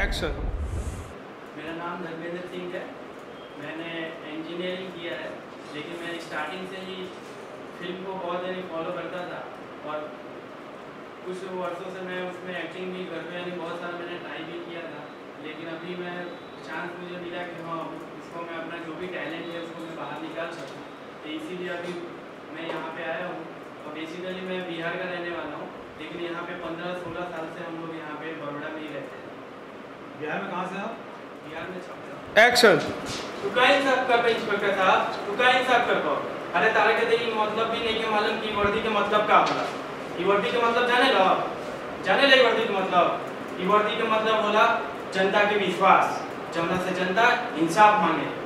Action. मेरा नाम धर्मेंद्र सिंह है। मैंने इंजीनियरिंग किया है, लेकिन मैं स्टार्टिंग से ही फिल्म को बहुत फॉलो करता था और कुछ वर्षों से मैं उसमें एक्टिंग भी घर में बहुत सारा मैंने ट्राई भी किया था। लेकिन अभी मैं चांस मुझे मिला कि हाँ, इसको मैं अपना जो भी टैलेंट है उसको मैं बाहर निकाल सकूँ, तो इसीलिए अभी मैं यहाँ पे आया हूँ। और बेसिकली मैं बिहार का रहने वाला हूँ, लेकिन यहाँ पे 15-16 साल से हम लोग यहाँ पे बड़ौदा में ही रहते हैं। बिहार में कहाँ से आप? बिहार में छपरा। एक्शन। तू का इंसाफ कर पे इंस्पेक्टर साहब, तू का इंसाफ कर पाओ। अरे तारा के देखिए मतलब भी नहीं के मालूम की वर्दी के मतलब का होला। ई वर्दी के मतलब जाने ले वर्दी के मतलब। ई वर्दी के मतलब होला जनता के विश्वास, जौना से जनता इंसाफ मांगे।